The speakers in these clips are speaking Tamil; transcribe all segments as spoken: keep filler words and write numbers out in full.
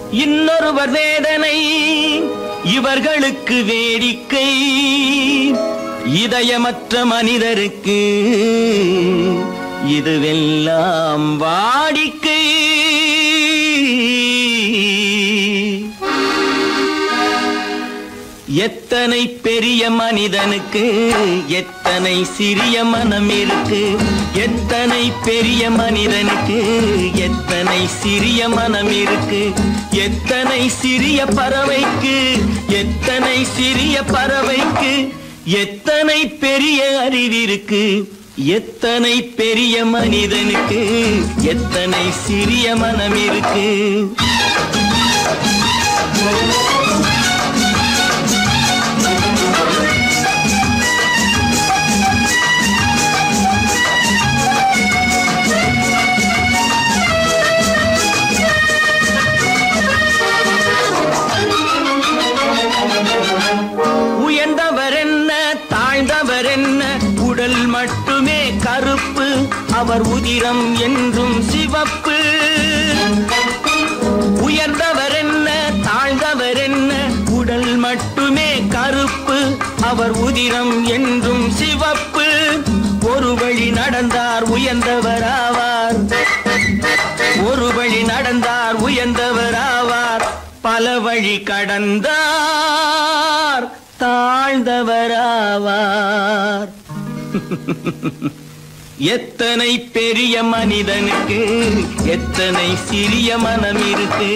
இன்னொருவர் வேதனை இவர்களுக்கு வேடிக்கை, இதயமற்ற மனிதருக்கு இதுவெல்லாம் வாடிக்கை. எத்தனை பெரிய மனிதனுக்கு எத்தனை சிறிய மனம் இருக்கு, எத்தனை பெரிய மனிதனுக்கு எத்தனை சிறிய மனம் இருக்கு, எத்தனை சிறிய பறவைக்கு எத்தனை சிறிய பறவைக்கு எத்தனை பெரிய அறிவிருக்கு, எத்தனை பெரிய மனிதனுக்கு எத்தனை சிறிய மனம் இருக்கு. உயர்ந்தவர் என்ன தாழ்ந்தவர் என்ன, உடல் மட்டுமே கருப்பு, அவர் உதிரம் என்றும் சிவப்பு. உயர்ந்தவர் என்ன தாழ்ந்தவர் என்ன, உடல் மட்டுமே கருப்பு, அவர் உதிரம் என்றும் சிவப்பு. ஒரு வழி நடந்தார் உயர்ந்தவர் ஆவார், ஒரு வழி நடந்தார் உயர்ந்தவர் ஆவார், பல வழி கடந்தார் தாழ்ந்தவராவார். எத்தனை பெரிய மனிதனுக்கு எத்தனை சிறிய மனம் இருக்கு.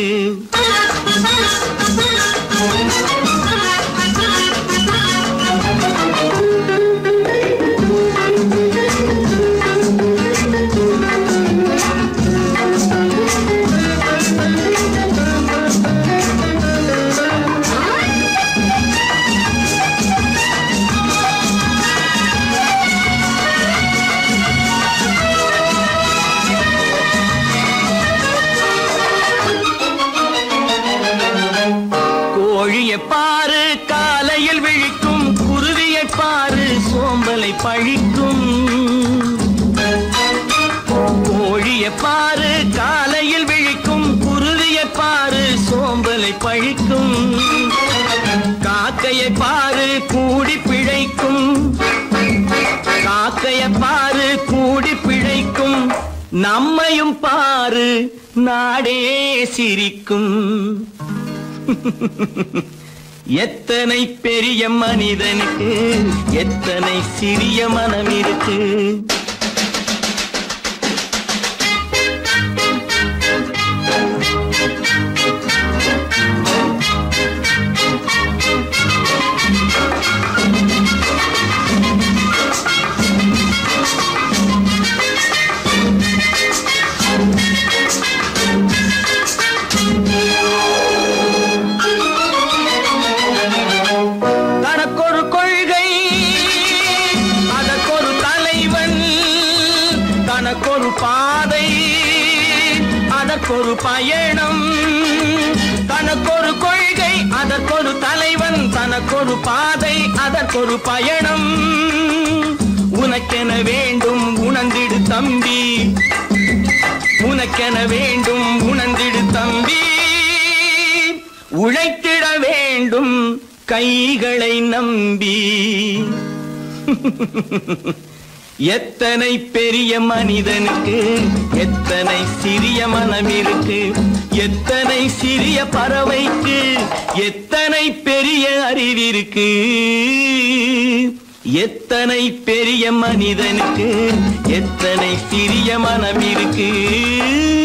கோழியை பாரு காலையில் விழிக்கும், குருவியை பாரு சோம்பலை பழிக்கும். கோழியை பாரு காலையில் விழிக்கும், குருவியை பாரு சோம்பலை பழிக்கும். காக்கையை பாரு கூடி பிழைக்கும், காக்கையை பாரு கூடி பிழைக்கும். நம்மையும் பாரு நாடே சிரிக்கும். எத்தனை பெரிய மனிதனுக்கு எத்தனை சிறிய மனம் இருக்கு. தனக்கொரு கொள்கை அதற்கொரு தலைவன், தனக்கொரு பாதை அதற்கொரு பயணம். தனக்கொரு கொள்கை அதற்கொரு தலைவன், தனக்கொரு பாதை அதற்கொரு பயணம். உனக்கென வேண்டும் உணர்ந்திடு தம்பி, உனக்கென வேண்டும் உணர்ந்திடு தம்பி. உழைத்திட வேண்டும் கைகளை நம்பி. எத்தனை பெரிய மனிதனுக்கு எத்தனை சிறிய மனம் இருக்கு, எத்தனை சிறிய பறவைக்கு எத்தனை பெரிய அறிவிருக்கு, எத்தனை பெரிய மனிதனுக்கு எத்தனை சிறிய மனம் இருக்கு.